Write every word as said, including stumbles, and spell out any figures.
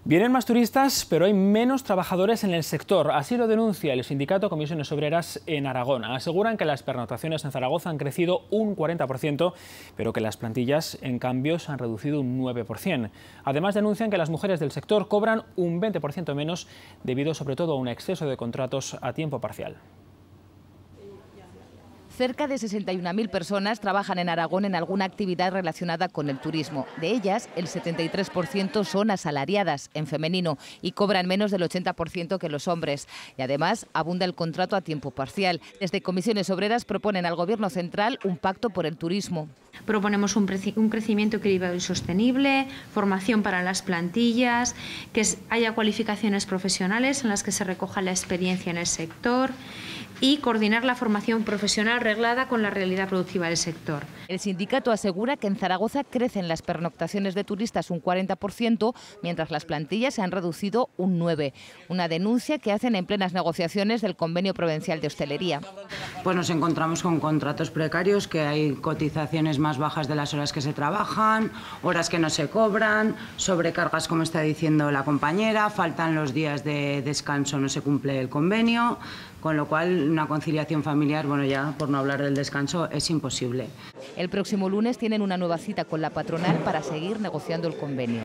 Vienen más turistas, pero hay menos trabajadores en el sector. Así lo denuncia el sindicato Comisiones Obreras en Aragón. Aseguran que las pernoctaciones en Zaragoza han crecido un cuarenta por ciento, pero que las plantillas, en cambio, se han reducido un nueve por ciento. Además, denuncian que las mujeres del sector cobran un veinte por ciento menos, debido sobre todo a un exceso de contratos a tiempo parcial. Cerca de sesenta y una mil personas trabajan en Aragón en alguna actividad relacionada con el turismo. De ellas, el setenta y tres por ciento son asalariadas, en femenino, y cobran menos del ochenta por ciento que los hombres. Y además, abunda el contrato a tiempo parcial. Desde Comisiones Obreras proponen al Gobierno central un pacto por el turismo. Proponemos un, un crecimiento equilibrado y sostenible, formación para las plantillas, que haya cualificaciones profesionales en las que se recoja la experiencia en el sector y coordinar la formación profesional reglada con la realidad productiva del sector. El sindicato asegura que en Zaragoza crecen las pernoctaciones de turistas un cuarenta por ciento, mientras las plantillas se han reducido un nueve por ciento. Una denuncia que hacen en plenas negociaciones del Convenio Provincial de Hostelería. Pues nos encontramos con contratos precarios, que hay cotizaciones más bajas de las horas que se trabajan, horas que no se cobran, sobrecargas, como está diciendo la compañera, faltan los días de descanso, no se cumple el convenio, con lo cual una conciliación familiar, bueno, ya por no hablar del descanso, es imposible. El próximo lunes tienen una nueva cita con la patronal para seguir negociando el convenio.